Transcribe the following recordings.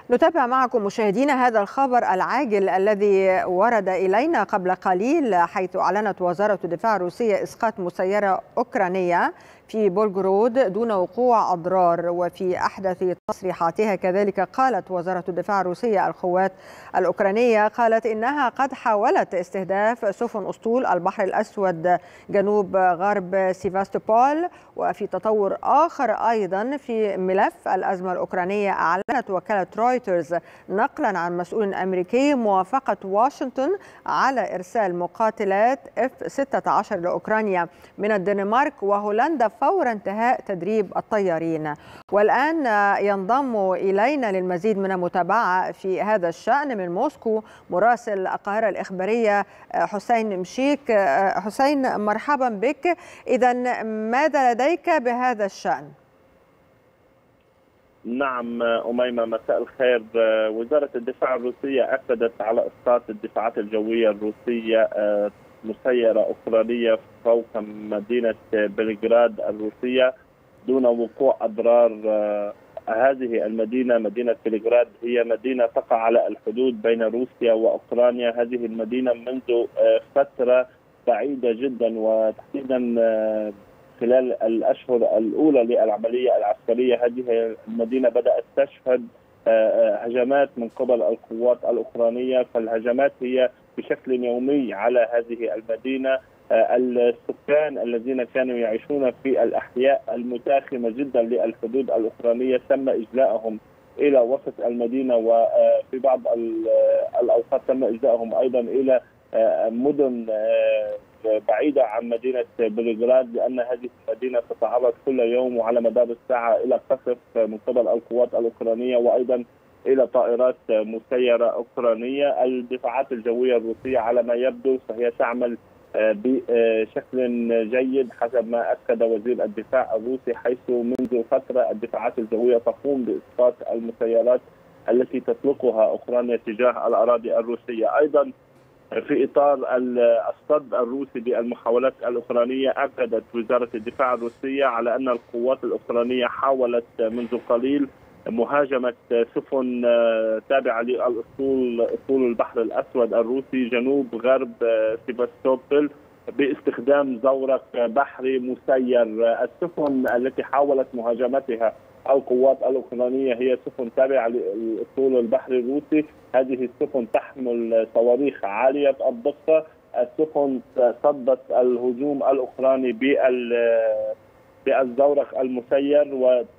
نتابع معكم مشاهدينا هذا الخبر العاجل الذي ورد إلينا قبل قليل، حيث أعلنت وزارة الدفاع الروسية إسقاط مسيرة أوكرانية في بولغورود دون وقوع أضرار. وفي أحدث تصريحاتها كذلك قالت وزارة الدفاع الروسية القوات الأوكرانية قالت إنها قد حاولت استهداف سفن أسطول البحر الأسود جنوب غرب سيفاستوبول. وفي تطور آخر أيضا في ملف الأزمة الأوكرانية، أعلنت وكالة رويترز نقلا عن مسؤول أمريكي موافقة واشنطن على إرسال مقاتلات F-16 لأوكرانيا من الدنمارك وهولندا فور انتهاء تدريب الطيارين. والآن ينضم إلينا للمزيد من المتابعة في هذا الشأن من موسكو مراسل القاهرة الإخبارية حسين مشيك. حسين، مرحبا بك. إذن ماذا لديك بهذا الشأن؟ نعم أميمة، مساء الخير. وزارة الدفاع الروسية أكدت على إسقاط الدفاعات الجوية الروسية مسيرة أوكرانية فوق مدينة بلغراد الروسية دون وقوع أضرار. هذه المدينة، مدينة بلغراد، هي مدينة تقع على الحدود بين روسيا وأوكرانيا. هذه المدينة منذ فترة بعيدة جدا، وتحديدا خلال الأشهر الأولى للعملية العسكرية، هذه المدينة بدأت تشهد هجمات من قبل القوات الأوكرانية. فالهجمات هي بشكل يومي على هذه المدينة. السكان الذين كانوا يعيشون في الأحياء المتاخمة جدا للحدود الأوكرانية تم إجلائهم إلى وسط المدينة، وفي بعض الأوقات تم إجلائهم أيضا إلى مدن بعيدة عن مدينة بلغراد، لأن هذه المدينة تتعرض كل يوم وعلى مدار الساعة إلى قصف من قبل القوات الأوكرانية وأيضا إلى طائرات مسيرة أوكرانية. الدفاعات الجوية الروسية على ما يبدو فهي تعمل بشكل جيد حسب ما أكد وزير الدفاع الروسي، حيث منذ فترة الدفاعات الجوية تقوم بإسقاط المسيرات التي تطلقها أوكرانيا تجاه الأراضي الروسية. أيضا في إطار الصد الروسي بالمحاولات الأوكرانية، أكدت وزارة الدفاع الروسية على أن القوات الأوكرانية حاولت منذ قليل مهاجمة سفن تابعة للأسطول البحر الأسود الروسي جنوب غرب سيفاستوبول باستخدام زورق بحري مسير. السفن التي حاولت مهاجمتها القوات الأوكرانية هي سفن تابعة للأسطول البحري الروسي. هذه السفن تحمل صواريخ عالية الدقة. السفن صدت الهجوم الأوكراني بالزورق المسير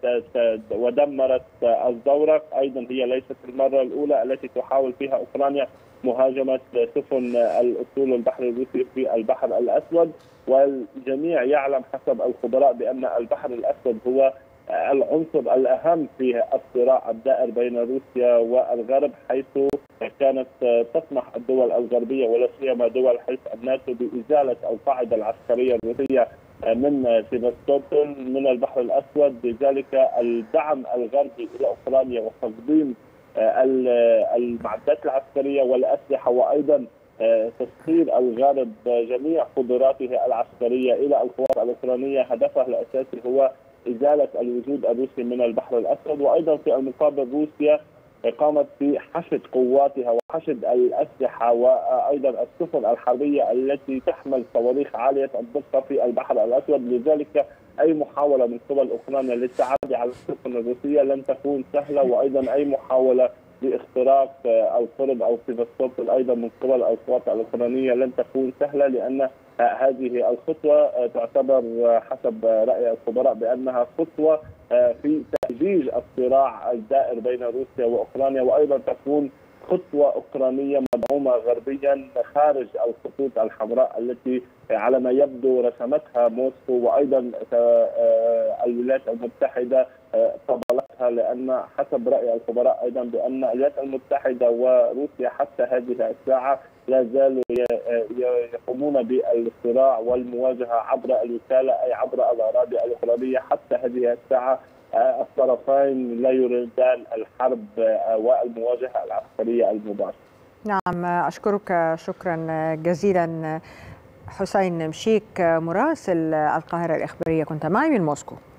ودمرت الزورق. أيضا هي ليست المرة الأولى التي تحاول فيها أوكرانيا مهاجمة سفن الأسطول البحري الروسي في البحر الأسود. والجميع يعلم حسب الخبراء بأن البحر الأسود هو العنصر الأهم في الصراع الدائر بين روسيا والغرب، حيث كانت تسمح الدول الغربية ولا سيما دول حلف الناتو بإزالة القاعدة العسكرية الروسية من سيفاستوبول من البحر الأسود. لذلك الدعم الغربي إلى أوكرانيا وتقديم المعدات العسكرية والأسلحة وأيضا تسخير الغرب جميع قدراته العسكرية إلى القوات الأوكرانية هدفها الأساسي هو إزالة الوجود الروسي من البحر الأسود. وأيضا في المقابل روسيا قامت بحشد قواتها وحشد الأسلحة وأيضا السفن الحربية التي تحمل صواريخ عالية الدقة في البحر الأسود. لذلك أي محاولة من قبل أوكرانيا للتعدي على السفن الروسية لن تكون سهلة، وأيضا أي محاولة لاختراق القرب أو سيفاستوبول أيضا من قبل القوات الأوكرانية لن تكون سهلة، لأن هذه الخطوة تعتبر حسب رأي الخبراء بأنها خطوة في تأجيج الصراع الدائر بين روسيا وأوكرانيا، وأيضا تكون خطوة أوكرانية مدعومة غربيا خارج الخطوط الحمراء التي على ما يبدو رسمتها موسكو وأيضا الولايات المتحدة قبلتها، لأن حسب رأي الخبراء أيضا بأن الولايات المتحدة وروسيا حتى هذه الساعة لا زالوا يقومون بالصراع والمواجهة عبر الوكالة أي عبر الأراضي الأوكرانية. حتى هذه الساعة الطرفين لا يريدان الحرب والمواجهة العسكرية المباشرة. نعم، أشكرك شكرا جزيلا حسين مشيك مراسل القاهرة الإخبارية، كنت معي من موسكو.